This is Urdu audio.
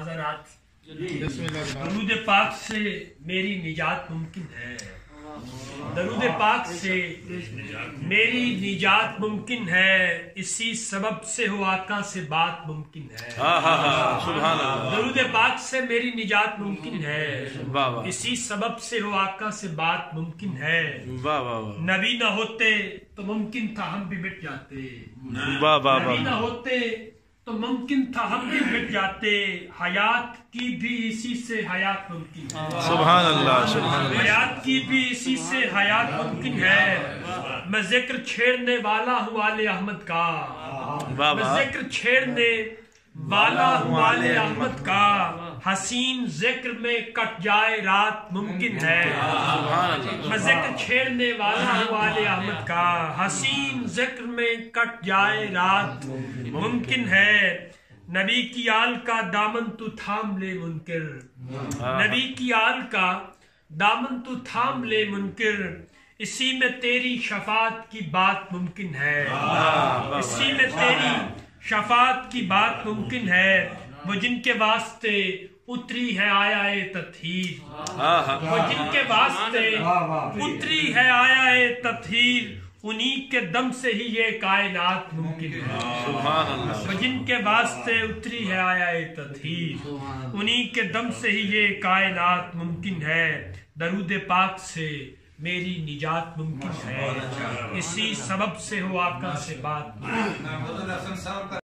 حضرات، درود پاک سے میری نجات ممکن ہے، درود پاک سے میری نجات ممکن ہے، اسی سبب سے ہو آقا سے بات ممکن ہے۔ سبحان اللہ۔ درود پاک سے میری نجات ممکن ہے، اسی سبب سے ہو آقا سے بات ممکن ہے۔ نبی نہ ہوتے تو ممکن تھا ہم بھی مٹ جاتے، نبی نہ ہوتے تو ممکن تھا ہم بھی مٹ جاتے، حیات کی بھی اسی سے حیات ممکن ہے۔ سبحان اللہ، سبحان اللہ۔ حیات کی بھی اسی سے حیات ممکن ہے۔ میں ذکر چھیڑنے والا ہوں آل احمد کا، میں ذکر چھیڑنے والا ہوں آل احمد کا، حسین ذکر میں کٹ جائے رات ممکن ہے۔ میں ذکر چھیڑنے والا ہوں آل احمد کا، حسین ذکر میں کٹ جائے رات ممکن ہے۔ نبی کی آل کا دامن تو تھام لے منکر، نبی کی آل کا دامن تو تھام لے منکر، اسی میں تیری شفاعت کی بات ممکن ہے، اسی میں تیری شفاعت کی بات ممکن ہے۔ وہ جن کے واسطے اتری ہے آیا تطہیر، وہ جن کے واسطے اتری ہے آیا تطہیر، انہی کے دم سے ہی یہ کائنات ممکن ہے۔ وہ جن کے واسطے اتری ہے آیا تطہیر، انہی کے دم سے ہی یہ کائنات ممکن ہے۔ درود پاک سے میری نجات ممکن ہے، اسی سبب سے ہو آقا سے بات